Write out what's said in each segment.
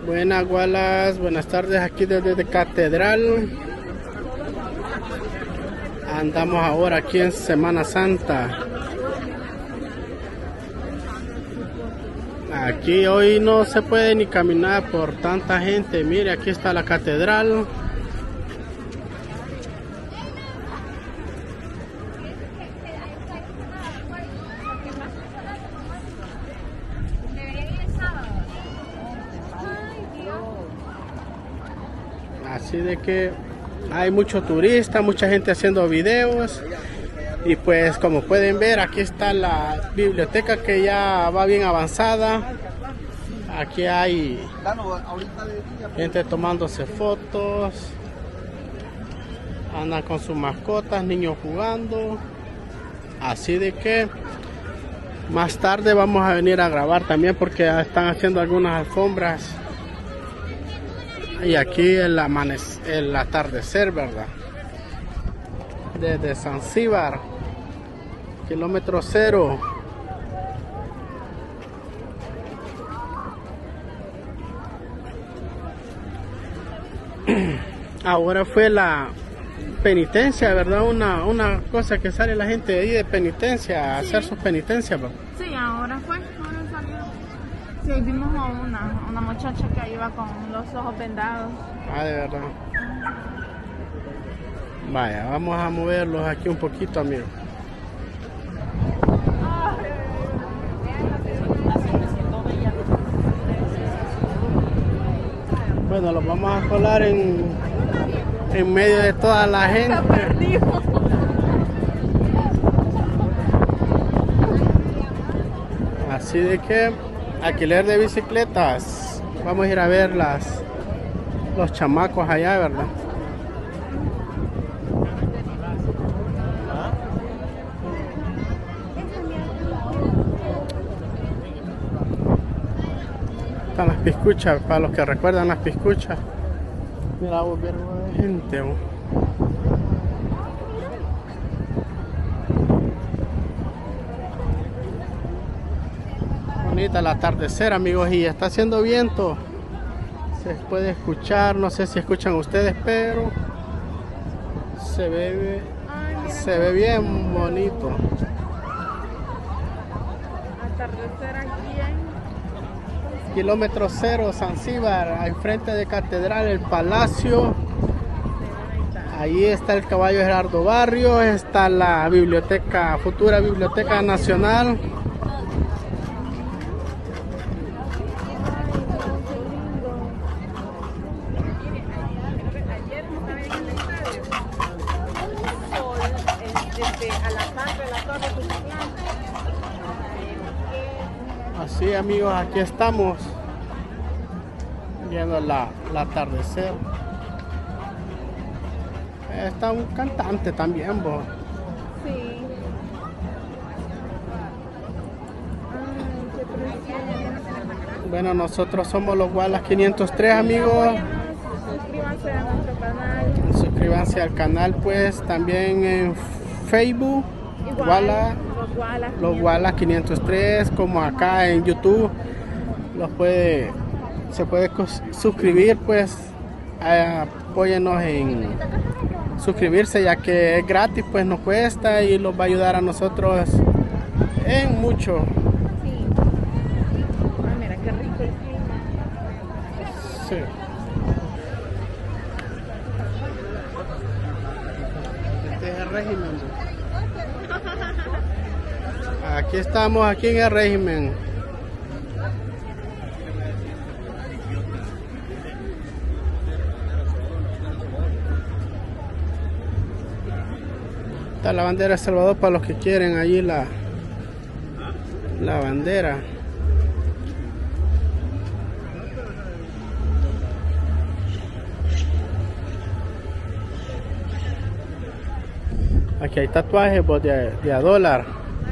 Buenas Gualas, buenas tardes aquí desde Catedral. Andamos ahora aquí en Semana Santa. Aquí hoy no se puede ni caminar por tanta gente. Mire, aquí está la catedral. Así de que hay mucho turista, mucha gente haciendo videos. Y pues como pueden ver, aquí está la biblioteca que ya va bien avanzada. Aquí hay gente tomándose fotos. Andan con sus mascotas, niños jugando. Así de que más tarde vamos a venir a grabar también porque están haciendo algunas alfombras. Y aquí el atardecer, ¿verdad? Desde Zanzíbar, kilómetro 0. Ahora fue la penitencia, ¿verdad? Una cosa que sale la gente de ahí de penitencia, a hacer sus penitencias, ¿verdad? Sí, ahora salió. Sí, vimos a una muchacha que iba con los ojos vendados. Ah, de verdad. Vaya, vamos a moverlos aquí un poquito, amigos. Bueno, los vamos a colar en medio de toda la gente. Así de que alquiler de bicicletas. Vamos a ir a ver los chamacos allá, ¿verdad? Están las piscuchas, para los que recuerdan las piscuchas. Mira, vos, ver de gente. Vos. Bonita el atardecer, amigos, y está haciendo viento. Se puede escuchar, no sé si escuchan ustedes, pero se ve bien bonito. Atardecer aquí en Kilómetro 0, Zanzíbar, enfrente de Catedral, el Palacio. Ahí está el caballo Gerardo Barrios, está la biblioteca, futura Biblioteca Nacional. Así, amigos, aquí estamos viendo el atardecer. Está un cantante también, vos. Sí. Ay, qué precioso. Bueno, nosotros somos los Gualas 503, amigos. Suscríbanse a nuestro canal. Suscríbanse al canal, pues, también en Facebook. Igual, los Gualas 503, como acá en YouTube. Se puede suscribir, pues. Apóyenos en suscribirse, ya que es gratis, pues no cuesta y nos va a ayudar a nosotros en mucho. Sí. Ah, mira qué rico el clima. Sí. Este es el régimen. Aquí estamos, aquí en el régimen. Está la bandera de Salvador para los que quieren allí la bandera. Aquí hay tatuajes, pues, de a dólar.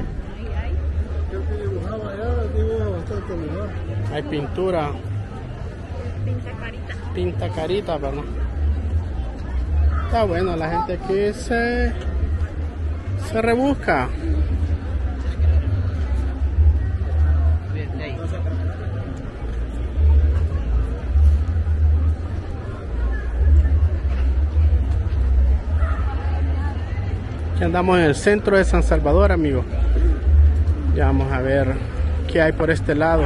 Hay pintura. Pinta carita, ¿verdad? Está bueno, la gente aquí se rebusca. Aquí andamos en el centro de San Salvador, amigos. Ya vamos a ver qué hay por este lado.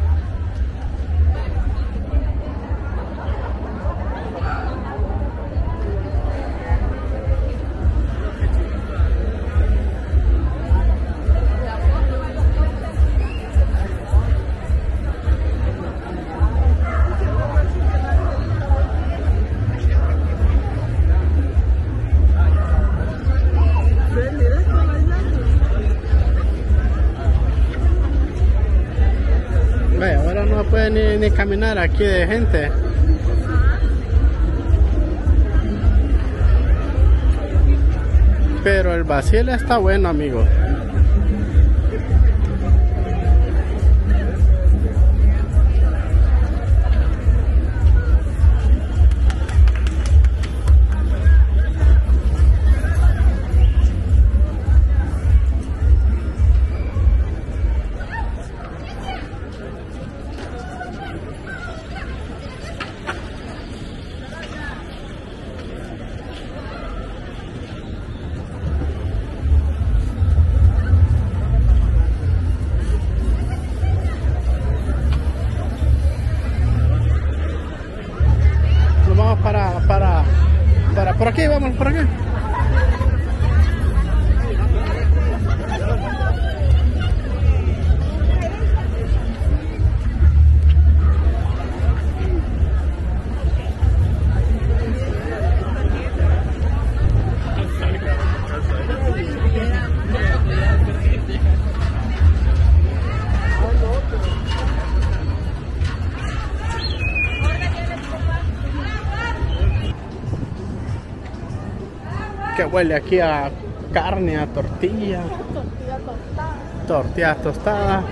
Ve, ahora no puede ni caminar aquí de gente. Pero el Basil está bueno, amigo. Para por aquí, vamos por aquí. Que huele aquí a carne, a tortilla. Tortilla tostada. Tortillas tostadas.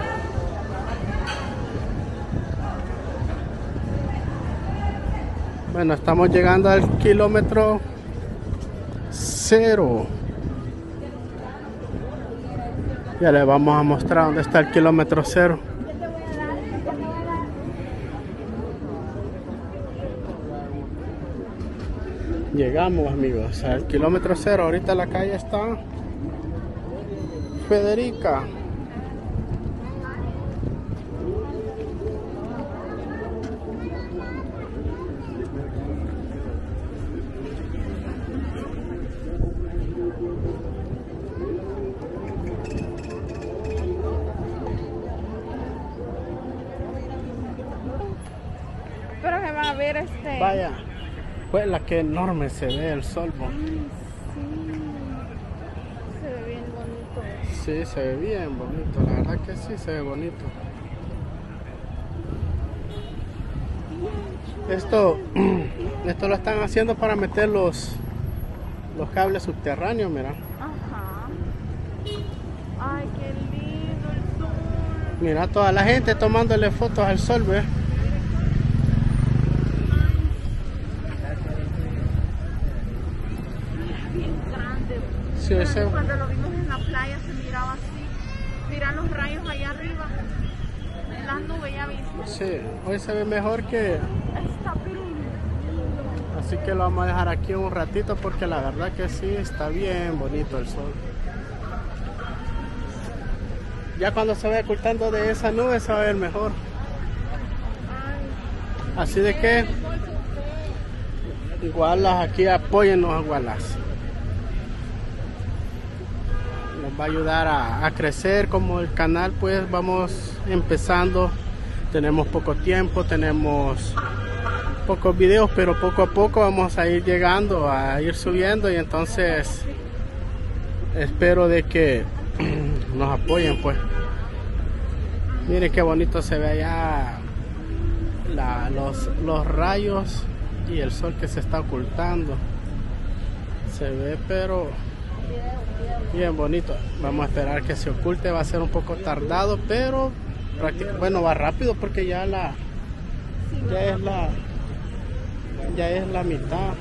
Bueno, estamos llegando al kilómetro 0. Ya les vamos a mostrar dónde está el kilómetro 0. Llegamos, amigos, al kilómetro 0. Ahorita la calle está Federica. Pero se va a ver Vaya, pues la que enorme se ve el sol. Sí. Se ve bien bonito. Sí, se ve bien bonito, la verdad que sí, se ve bonito. Esto lo están haciendo para meter los cables subterráneos, mira. Ajá. Ay, qué lindo el sol. Mira, toda la gente tomándole fotos al sol, ¿ves? Bien grande. Sí, ese... Cuando lo vimos en la playa se miraba así. Mira los rayos allá arriba. En las nubes, ya viste. Sí, hoy se ve mejor que... Está bien. Así que lo vamos a dejar aquí un ratito porque la verdad que sí, está bien bonito el sol. Ya cuando se vaya ocultando de esa nube se va a ver mejor. Así de que igual aquí apóyennos, igualas. Nos va a ayudar a crecer como el canal, pues vamos empezando. Tenemos poco tiempo, tenemos pocos videos, pero poco a poco vamos a ir llegando, a ir subiendo, y entonces espero de que nos apoyen, pues. Miren qué bonito se ve allá los rayos y el sol que se está ocultando. Se ve pero bien bonito. Vamos a esperar que se oculte, va a ser un poco tardado, pero bueno, va rápido porque ya es la mitad.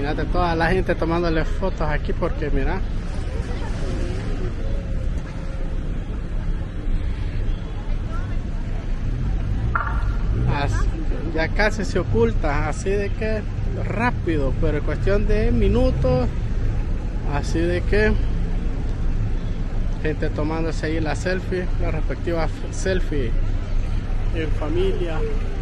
Mirate toda la gente tomándole fotos aquí porque mira. Ya casi se oculta, así de que rápido, pero en cuestión de minutos, así de que gente tomándose ahí la selfie, la respectiva selfie en familia.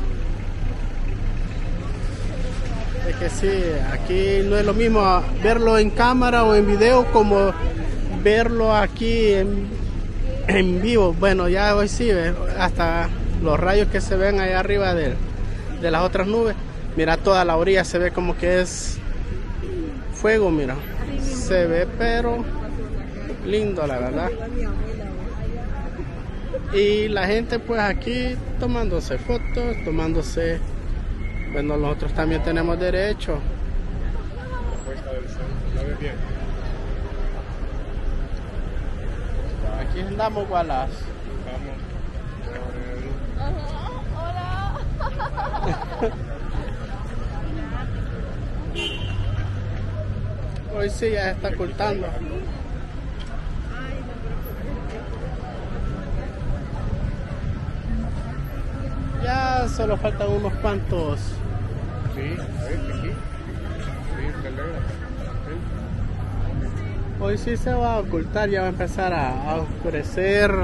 Es que sí, aquí no es lo mismo verlo en cámara o en video como verlo aquí en vivo. Bueno, ya hoy sí, hasta los rayos que se ven ahí arriba de las otras nubes. Mira, toda la orilla se ve como que es fuego, mira. Se ve pero lindo, la verdad. Y la gente pues aquí tomándose fotos, tomándose... Bueno, nosotros también tenemos derecho. Aquí andamos, Wallace. Hola. Hoy sí ya se está ocultando. Ya solo faltan unos cuantos. Sí, a ver, aquí. Sí, está alegre. Hoy sí se va a ocultar, ya va a empezar a oscurecer.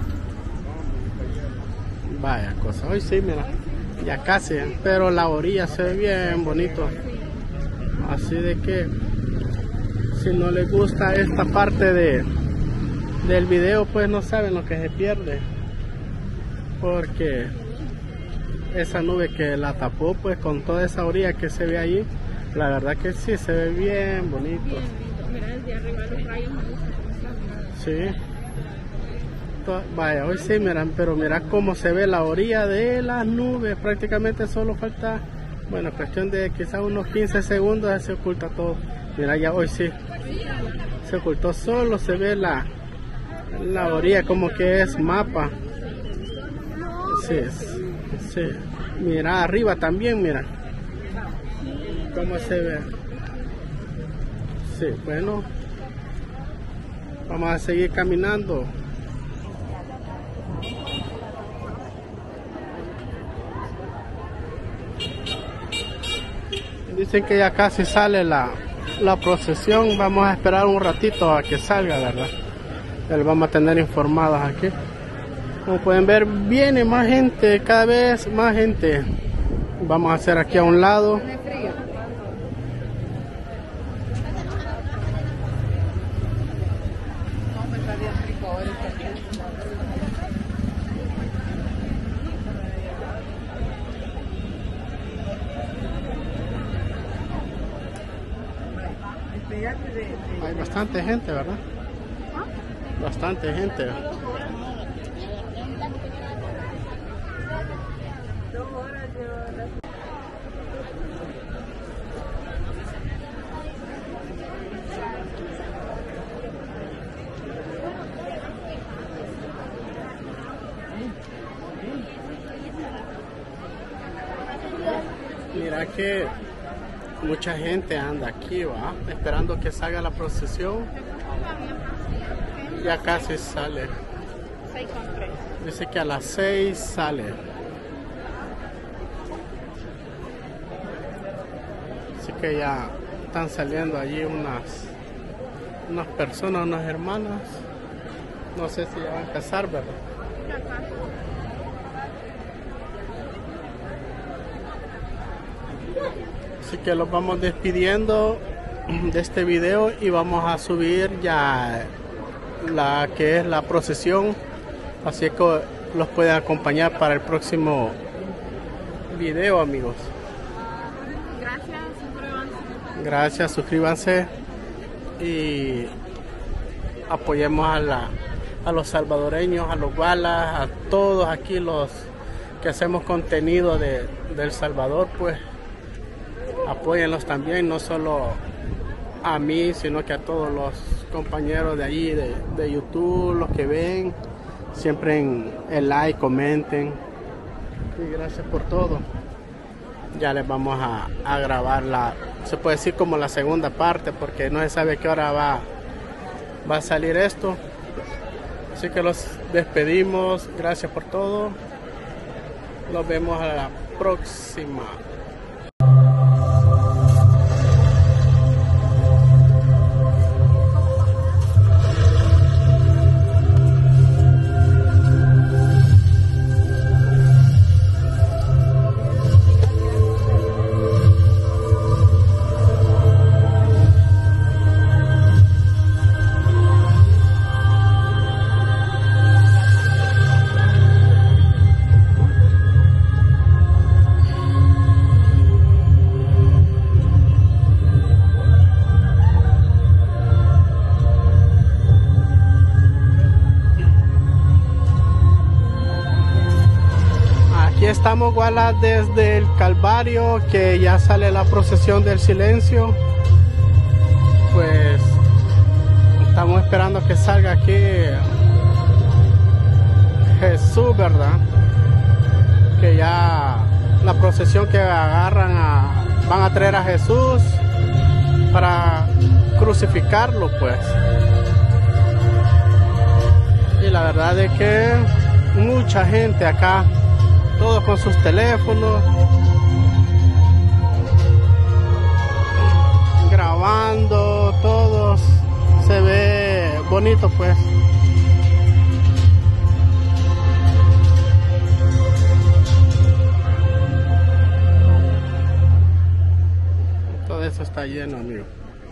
Vaya cosa, hoy sí, mira, ya casi, pero la orilla se ve bien bonito. Así de que si no les gusta esta parte del video, pues no saben lo que se pierde. Porque esa nube que la tapó, pues con toda esa orilla que se ve ahí, la verdad que sí, se ve bien bonito. Bien lindo. Mira, desde arriba los rayos me gustan. Sí. Vaya, hoy sí, miran, pero mira cómo se ve la orilla de las nubes. Prácticamente solo falta, bueno, cuestión de quizás unos 15 segundos, ya se oculta todo. Mira, ya hoy sí se ocultó, solo se ve la orilla como que es mapa. Sí, sí. Mira arriba también, mira cómo se ve. Sí, bueno, vamos a seguir caminando. Dicen que ya casi sale la procesión. Vamos a esperar un ratito a que salga, ¿verdad? Ya les vamos a tener informados aquí. Como pueden ver, viene más gente, cada vez más gente. Vamos a hacer aquí a un lado. Hay bastante gente, ¿verdad? Bastante gente. Mira que mucha gente anda aquí, va, esperando que salga la procesión. Ya casi sale. 6:03. Dice que a las 6 sale. Así que ya están saliendo allí unas personas, unas hermanas. No sé si ya va a empezar, ¿verdad? Así que los vamos despidiendo de este video y vamos a subir ya la que es la procesión, así que los pueden acompañar para el próximo video, amigos. Gracias, suscríbanse y apoyemos a los salvadoreños, a los balas, a todos aquí los que hacemos contenido de El Salvador, pues apóyenlos también, no solo a mí, sino que a todos los compañeros de allí, de YouTube, los que ven, siempre en el like, comenten. Y gracias por todo. Ya les vamos a grabar la se puede decir como la segunda parte, porque no se sabe a qué hora va a salir esto. Así que los despedimos, gracias por todo, nos vemos a la próxima. Estamos igual desde el Calvario, que ya sale la procesión del silencio. Pues estamos esperando que salga aquí Jesús, ¿verdad? Que ya la procesión que agarran van a traer a Jesús para crucificarlo, pues. Y la verdad es que mucha gente acá, todos con sus teléfonos, grabando, todos, se ve bonito, pues. Todo eso está lleno, amigo.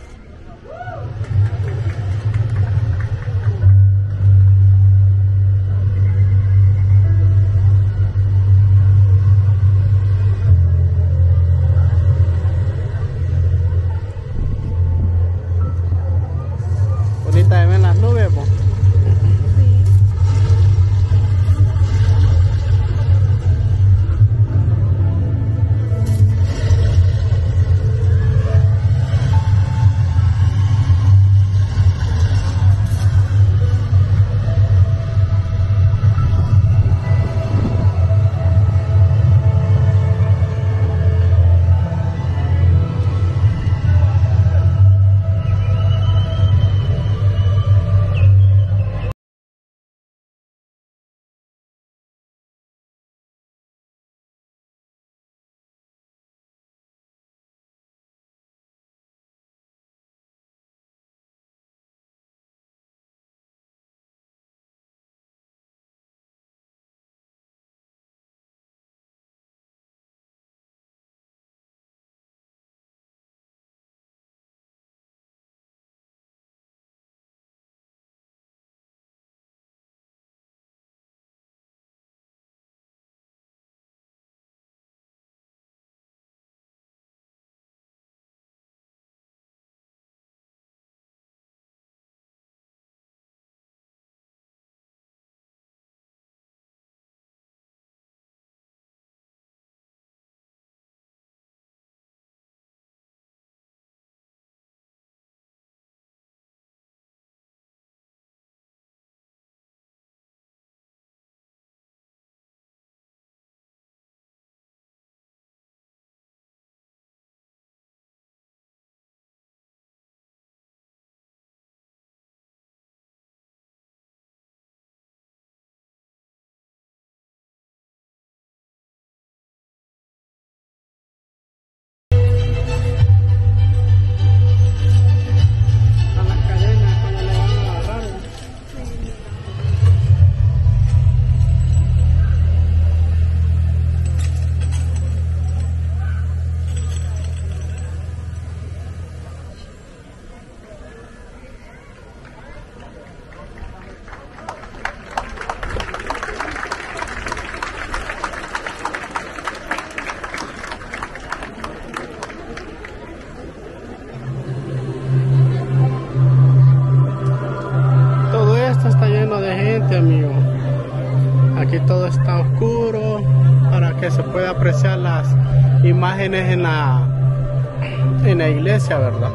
Ahorita ven las nubes, po. Amigo, aquí todo está oscuro para que se pueda apreciar las imágenes en la iglesia, ¿verdad?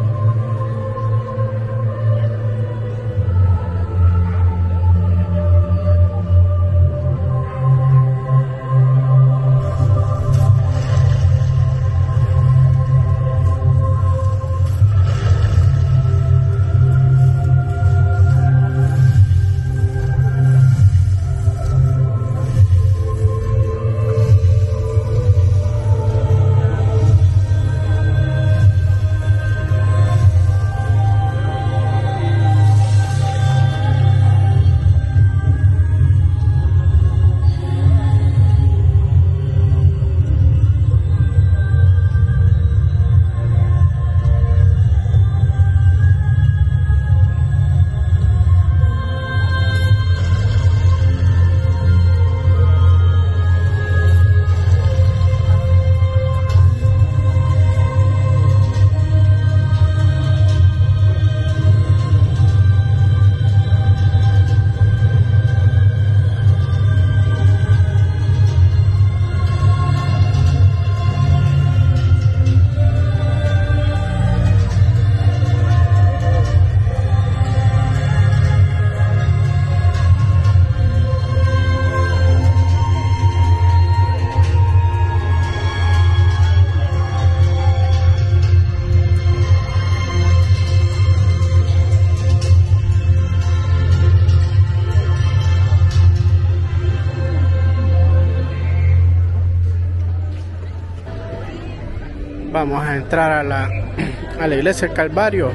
Vamos a entrar a la iglesia del Calvario.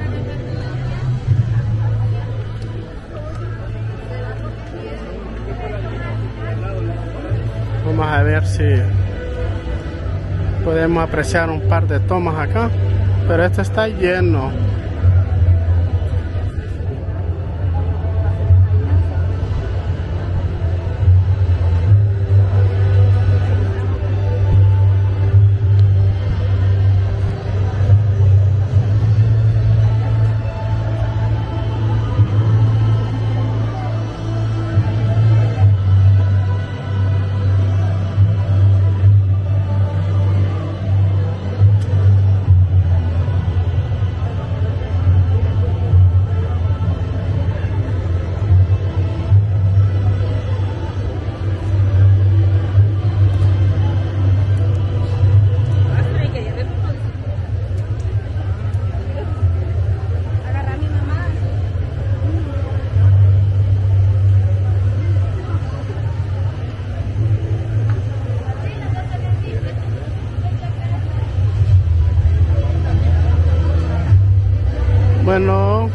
Vamos a ver si podemos apreciar un par de tomas acá, pero esto está lleno. Bueno,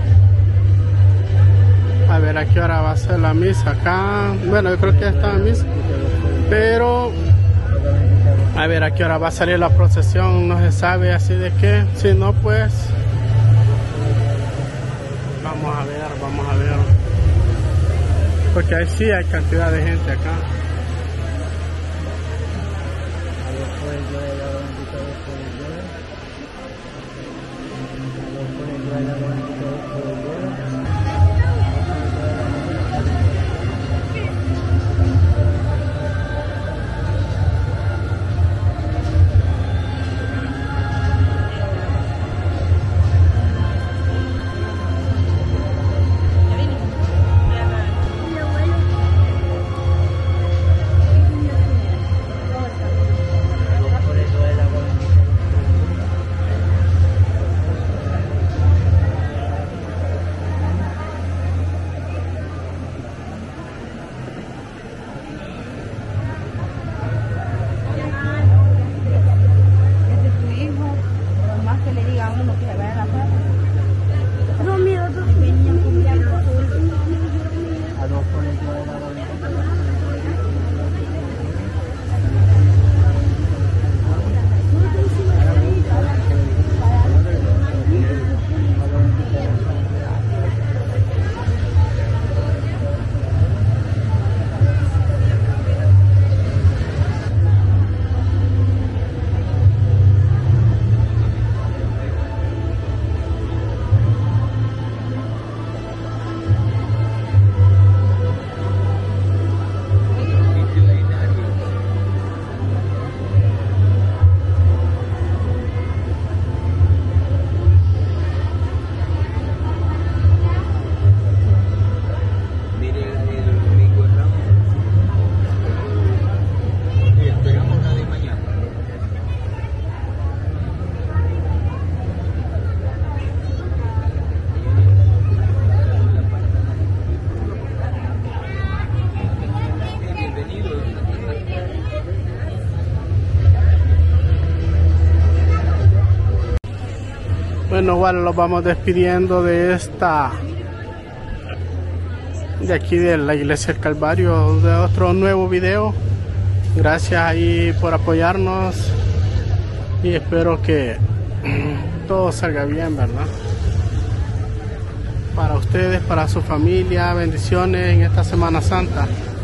a ver a qué hora va a ser la misa acá. Bueno, yo creo que ya está la misa, pero a ver a qué hora va a salir la procesión, no se sabe, así de que si no, pues vamos a ver, porque ahí sí hay cantidad de gente acá. Bueno, igual los vamos despidiendo de aquí de la iglesia del Calvario, de otro nuevo video. Gracias ahí por apoyarnos y espero que todo salga bien, ¿verdad? Para ustedes, para su familia, bendiciones en esta Semana Santa.